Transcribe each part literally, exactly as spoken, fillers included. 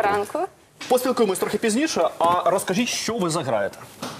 ранку. ранку. Поспілкуємось трохи пізніше, а розкажіть, що ви заграєте.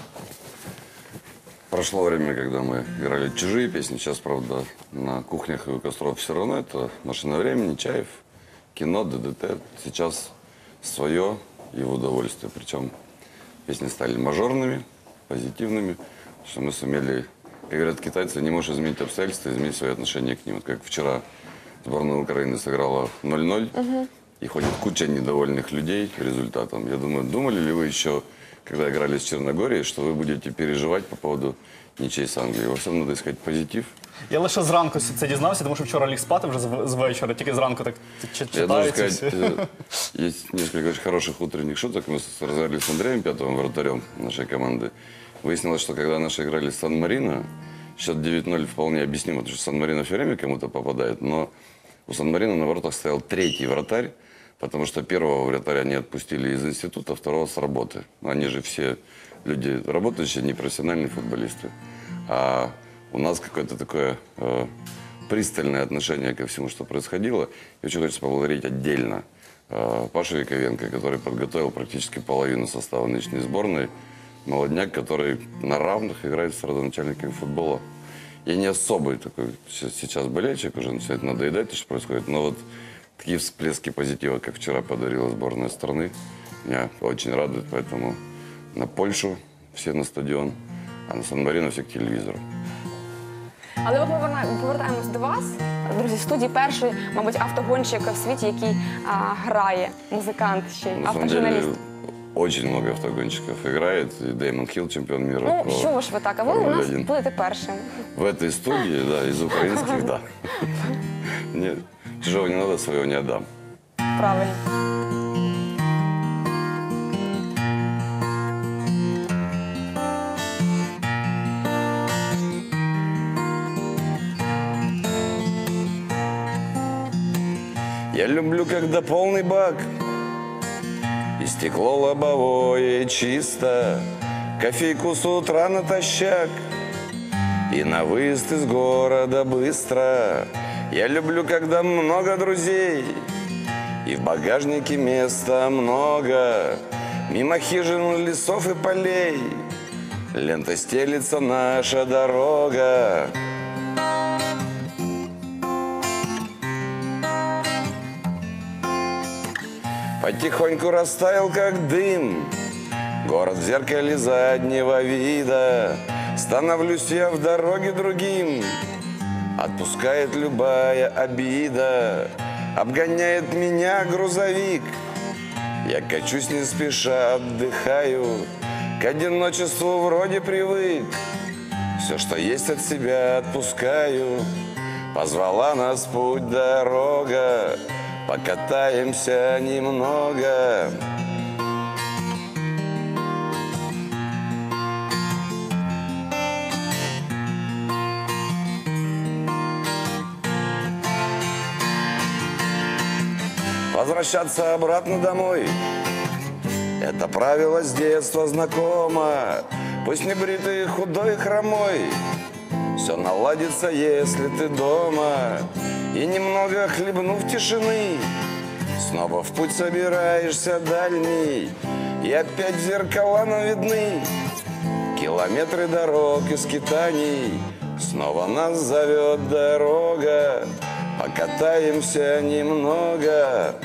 Прошло время, когда мы играли чужие песни. Сейчас, правда, на кухнях и у костров все равно это «Машина времени», «Чаев», кино, ДДТ. Сейчас свое и в удовольствие. Причем песни стали мажорными, позитивными, что мы сумели, как говорят китайцы, не можешь изменить обстоятельства, изменить свое отношение к ним. Вот как вчера сборная Украины сыграла ноль-ноль, угу. и ходит куча недовольных людей результатом. Я думаю, думали ли вы еще, когда играли с Черногорией, что вы будете переживать по поводу ничей с Англией? Во всем надо искать позитив. Я лише зранку це дізнався, тому що вчора ліг спати вже з- з вечора, тільки зранку так читається. Я должен сказать, э, есть несколько очень хороших утренних шуток. Мы с- разговаривали с Андреем Пятовым, вратарем нашей команды. Выяснилось, что когда наши играли с Сан-Марино, счет девять-ноль вполне объяснимо, потому что Сан-Марино все время кому-то попадает, но у Сан-Марино на воротах стоял третий вратарь, потому что первого вратаря не отпустили из института, второго с работы. Они же все люди работающие, непрофессиональные футболисты. А у нас какое-то такое э, пристальное отношение ко всему, что происходило. И очень хочется поблагодарить отдельно э, Пашу Яковенко, который подготовил практически половину состава нынешней сборной. Молодняк, который на равных играет с родоначальниками футбола. Я не особый такой сейчас болельщик, уже все это надоедает, то, что происходит. Но вот такие всплески позитива, как вчера подарила сборная страны, меня очень радует. Поэтому на Польшу все на стадион, а на Сан-Марино все к телевизору. Але ми поверна- повертаємось до вас. Друзі, в студії перший, мабуть, автогонщик в світі, який а, грає, музикант ще й, На самом деле, автожурналіст. очень много автогонщиков играет. И Дэймон Хилл, чемпион мира. Ну, по що ж ви так, а ви у Формуле нас один. будете першим. В этой студии, да, из украинских, да. Нет, чужого не надо, своего не отдам. Правильно. Я люблю, когда полный бак, и стекло лобовое чисто, кофейку с утра натощак, и на выезд из города быстро. Я люблю, когда много друзей, и в багажнике места много, мимо хижин, лесов и полей лента стелится наша дорога. Потихоньку растаял, как дым, город в зеркале заднего вида. Становлюсь я в дороге другим, отпускает любая обида. Обгоняет меня грузовик, я качусь не спеша, отдыхаю. К одиночеству вроде привык, все, что есть, от себя отпускаю. Позвала нас путь дорога, покатаемся немного. Возвращаться обратно домой — это правило с детства знакомо. Пусть не бритый, худой, хромой, все наладится, если ты дома. И немного хлебнув тишины, снова в путь собираешься дальний. И опять в зеркала нам видны километры дорог и скитаний. Снова нас зовет дорога, покатаемся немного.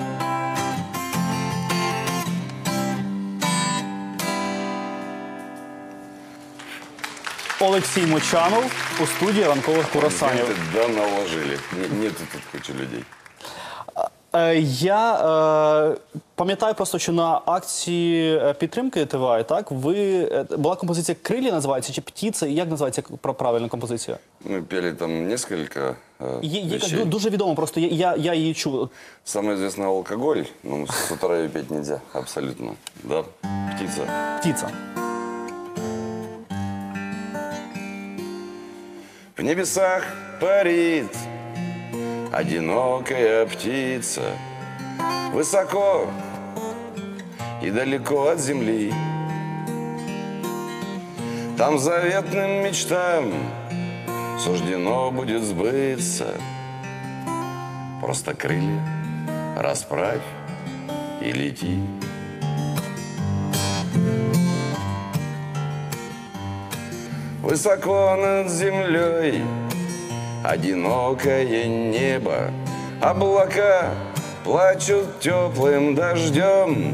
Олексій Мочанов у студії ранкових курасанів. Да, наложили. Не- Нету тут кучи людей. Е, Я е, пам'ятаю просто, що на акції е, підтримки ТВА, так, ви, е, була композиція «Крилі» називається, чи «Птіця», і як називається пра- правильна композиція? Мы пели там несколько э, Є, є, вещей. ду- дуже відомо, просто я, я, я її чув. Самое известное — алкоголь. Ну, с утра ее петь нельзя, абсолютно. Да, птица. «Птіця». В небесах парит одинокая птица, высоко и далеко от земли. Там заветным мечтам суждено будет сбыться. Просто крылья расправь и лети. Высоко над землей одинокое небо, облака плачут теплым дождем.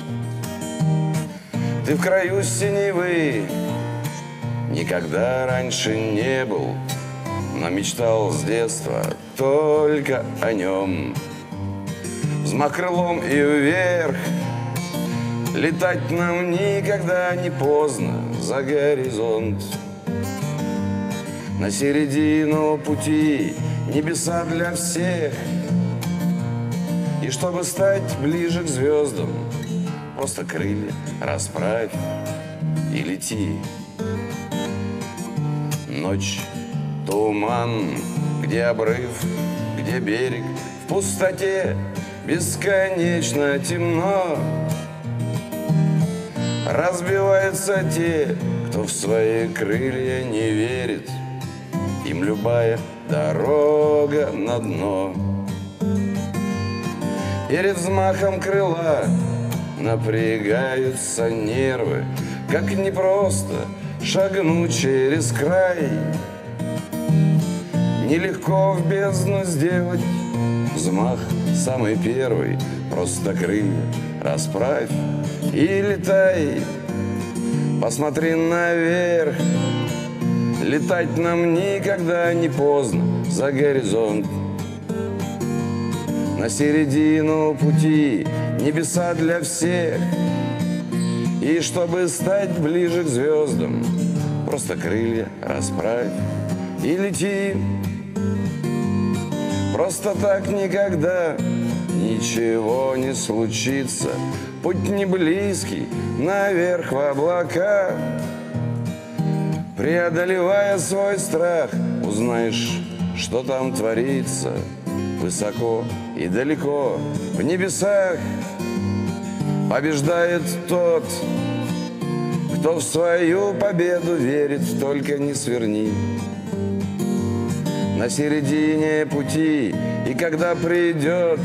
Ты в краю синевы никогда раньше не был, но мечтал с детства только о нем. Взмах крылом и вверх, летать нам никогда не поздно за горизонт. На середину пути небеса для всех. И чтобы стать ближе к звездам, просто крылья расправь и лети. Ночь, туман, где обрыв, где берег, в пустоте бесконечно темно. Разбиваются те, кто в свои крылья не верит. Им любая дорога на дно. Перед взмахом крыла напрягаются нервы, как непросто шагнуть через край. Нелегко в бездну сделать взмах самый первый. Просто крылья расправь и летай. Посмотри наверх, летать нам никогда не поздно за горизонт. На середину пути небеса для всех. И чтобы стать ближе к звездам, просто крылья расправь и лети. Просто так никогда ничего не случится. Путь не близкий, наверх в облака. Преодолевая свой страх, узнаешь, что там творится. Высоко и далеко в небесах побеждает тот, кто в свою победу верит, только не сверни. На середине пути, и когда придет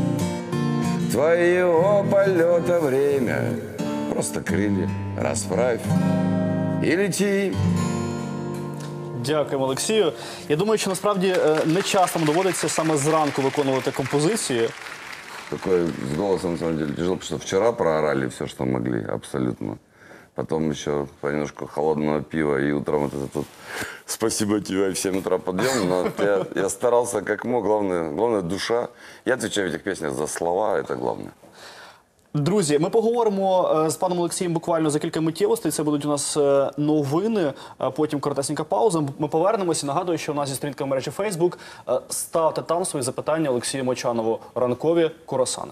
твоего полета время, просто крылья расправь і лети. Дякуємо, Олексію. Я думаю, що насправді е, не часто вам доводиться саме зранку виконувати композиції. Такое с голосом, на самом деле, тяжело, потому что вчера проорали все, что могли, абсолютно. Потом еще понемножку холодного пива, и утром вот это тут «Спасибо тебе, в семь утра подъем», но я, я старался как мог, главное, главное душа. Я отвечаю в этих песнях за слова, это главное. Друзі, ми поговоримо е, з паном Олексієм буквально за кілька миттєвостей. Це будуть у нас е, новини, а потім коротесенька пауза. Ми повернемося. Нагадую, що у нас є сторінка в мережі Facebook. Е, Ставте там свої запитання Олексію Мочанову. Ранкові курасани.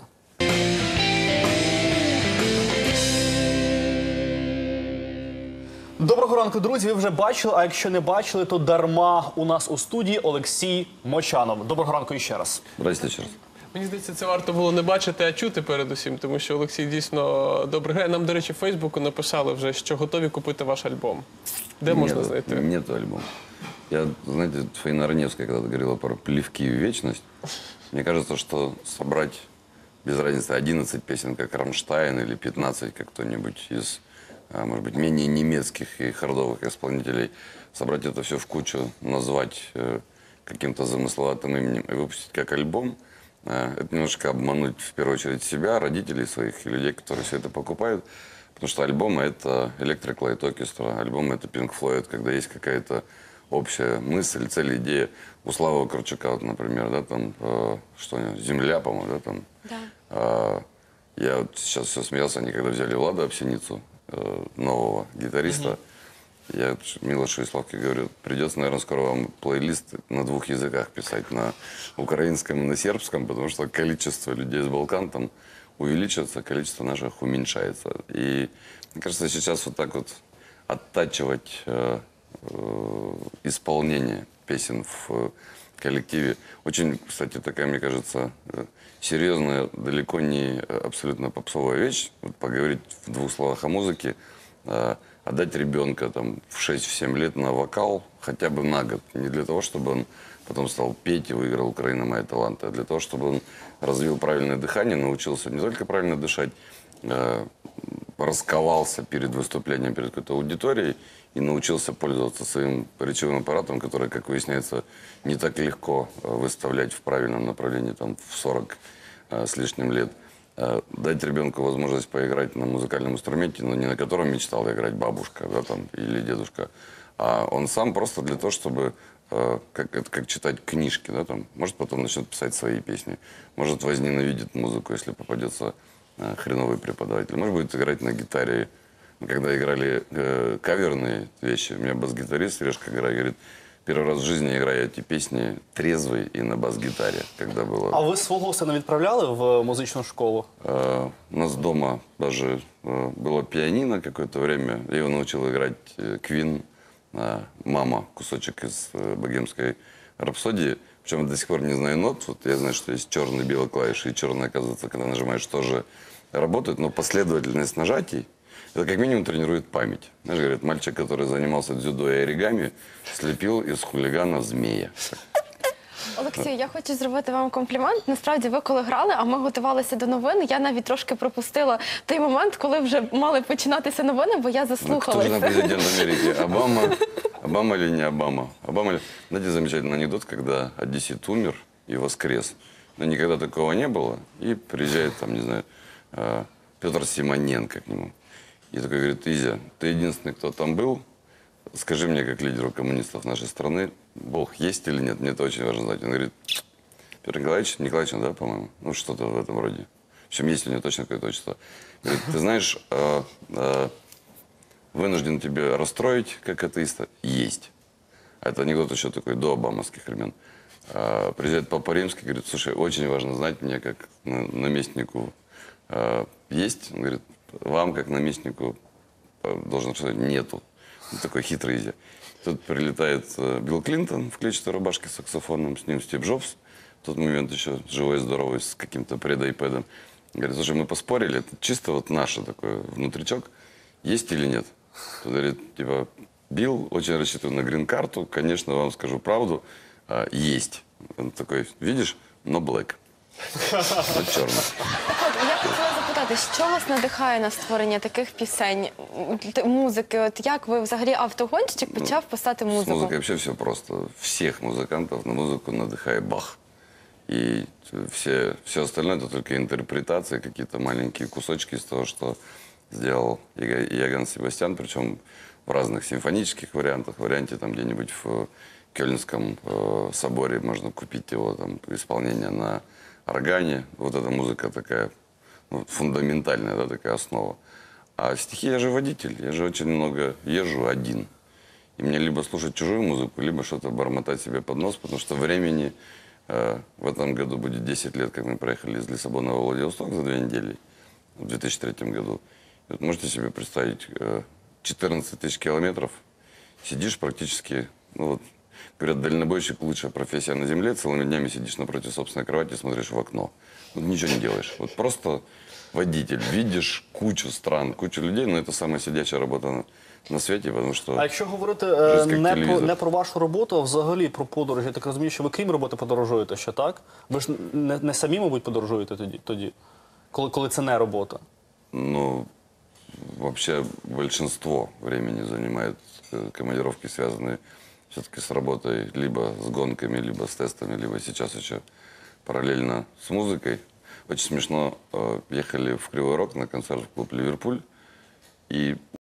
Доброго ранку, друзі. Ви вже бачили, а якщо не бачили, то дарма. У нас у студії Олексій Мочанов. Доброго ранку іще раз. Здрасте еще раз. Мені здається, це варто було не бачити, а чути передусім, тому що Олексій дійсно добре грає. Нам, до речі, в Фейсбуку написали вже, що готові купити ваш альбом. Де можна Нет, знайти? Нет альбома. Я, знаете, Фаина Раневская когда-то говорила про плевки в вечность. Мне кажется, что собрать, без разницы, одиннадцать песен, как Рамштайн, или пятнадцать, как кто-нибудь из, может быть, менее немецких и хардовых исполнителей, собрать это все в кучу, назвать э, каким-то замысловатым именем и выпустить как альбом, это немножко обмануть, в первую очередь, себя, родителей своих и людей, которые все это покупают. Потому что альбомы — это Electric Light Orchestra, альбомы — это Pink Floyd, когда есть какая-то общая мысль, цель, идея. У Славы Корчака, вот, например, да, там, э, что у него, «Земля», по-моему, да, там. Да. Э, я вот сейчас все смеялся, они когда взяли Влада Овсяницу, э, нового гитариста, mm-hmm. Я Милошу и Славке говорю, придется, наверное, скоро вам плейлист на двух языках писать, на украинском и на сербском, потому что количество людей с Балкан там увеличивается, количество наших уменьшается. И мне кажется, сейчас вот так вот оттачивать э, э, исполнение песен в коллективе. Очень, кстати, такая, мне кажется, серьезная, далеко не абсолютно попсовая вещь. Вот поговорить в двух словах о музыке, э, отдать ребенка там в шесть-семь лет на вокал хотя бы на год. Не для того, чтобы он потом стал петь и выиграл «Украина моя таланты». А для того, чтобы он развил правильное дыхание, научился не только правильно дышать, э, расковался перед выступлением перед какой-то аудиторией и научился пользоваться своим речевым аппаратом, который, как выясняется, не так легко э, выставлять в правильном направлении там, в сорок э, с лишним лет. Э, дать ребенку возможность поиграть на музыкальном инструменте, но не на котором мечтала играть бабушка, да, там, или дедушка, а он сам просто для того, чтобы э, как, это как читать книжки, да, там, может потом начнет писать свои песни, может возненавидит музыку, если попадется э, хреновый преподаватель, может будет играть на гитаре. Когда играли э, каверные вещи, у меня бас-гитарист Сережка Грай говорит, первый раз в жизни играю эти песни трезвый и на бас-гитаре, когда было... А ви свого сина відправляли в музичну школу? Э, у нас дома даже э, было пианино какое-то время. Я его научил играть э, Квин. Э, мама, кусочек из э, богемской рапсодии. Причем я до сих пор не знаю нот. Вот я знаю, что есть черные белые клавиши, и черные, оказывается, когда нажимаешь, тоже работают. Но последовательность нажатий, это как минимум тренирует память. Знаешь, говорят, мальчик, который занимался дзюдо и оригами, слепил из хулигана змея. Олексій, я хочу зробити вам комплімент. Насправді, ви коли грали, а ми готувалися до новин, я навіть трошки пропустила той момент, коли вже мали починатися новини, бо я Ну, кто же заслухалася. там президент Америки? Обама? Обама или не Обама? Обама ли... Знаете, замечательный анекдот, когда одессит умер и воскрес. Но никогда такого не было. И приезжает, там, не знаю, э, Петр Симоненко к нему. И такой говорит, Изя, ты единственный, кто там был. Скажи мне, как лидеру коммунистов нашей страны, Бог есть или нет? Мне это очень важно знать. Он говорит, Петр Николаевич, Николаевич, да, по-моему? Ну, что-то в этом роде. В общем, есть у него точно какое-то отчество. Говорит, ты знаешь, э, э, вынужден тебя расстроить, как атеиста. Есть. А это анекдот еще такой до обамовских времен. Э, приезжает Папа Римский, говорит, слушай, очень важно знать мне, как на- наместнику э, есть. Он говорит, вам, как наместнику, э, должен сказать, нету. Он такой хитрый Изя. Тут прилетает э, Билл Клинтон в клетчатой рубашке с саксофоном, с ним Стив Джобс. В тот момент еще живой и здоровый, с каким-то предайпэдом. Говорит, слушай, мы поспорили, это чисто вот наше такое внутричок, есть или нет? Тут говорит, типа, Билл, очень рассчитываю на грин-карту, конечно, вам скажу правду, а, есть. Он такой, видишь, но блэк. Но черный. Так от, я хотіла запитати, що вас надихає на створення таких пісень, т- музики? От як ви взагалі автогонщик почав писати С музику? музыкой вообще все просто. Всех музыкантов на музыку надыхает Бах. И все, все остальное это только интерпретации, какие-то маленькие кусочки из того, что сделал Иго- Иоганн Себастьян, причем в разных симфонических вариантах. В варианте там где-нибудь в Кёльнском э, соборе можно купить его там исполнение на органе. Вот эта музыка такая ну, фундаментальная, да, такая основа. А стихи я же водитель, я же очень много езжу один. И мне либо слушать чужую музыку, либо что-то бормотать себе под нос, потому что времени э, в этом году будет десять лет, как мы проехали из Лиссабона во Владивосток за две недели, в две тысячи третьем году. И вот можете себе представить, э, четырнадцать тысяч километров, сидишь практически, ну вот, говорят, дальнобойщик лучшая профессия на земле, целыми днями сидишь напротив собственной кровати, смотришь в окно. Вот ничего не делаешь. Вот просто водитель, видишь кучу стран, кучу людей, но это самая сидячая работа на, на свете, потому что... А якщо говорити е, Жесть, як не про, телевізор. не про вашу роботу, а взагалі про подорожі, я так розумію, що ви крім роботи подорожуєте ще, так? Ви ж не, не самі, мабуть, подорожуєте тоді, тоді коли, коли це не робота. Ну, вообще большинство времени занимает э, командировки, связанные все-таки с работой, либо с гонками, либо с тестами, либо сейчас еще параллельно с музыкой. Очень смешно, э, ехали в Кривой Рог на концерт в клуб «Ливерпуль», и